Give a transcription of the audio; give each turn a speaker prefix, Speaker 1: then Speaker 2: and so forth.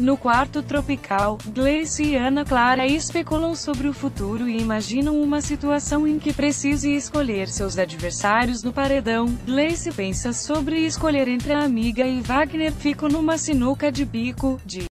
Speaker 1: No quarto tropical, Gleice e Ana Clara especulam sobre o futuro e imaginam uma situação em que precise escolher seus adversários no paredão. Gleice pensa sobre escolher entre a amiga e Wagner. Fico numa sinuca de bico,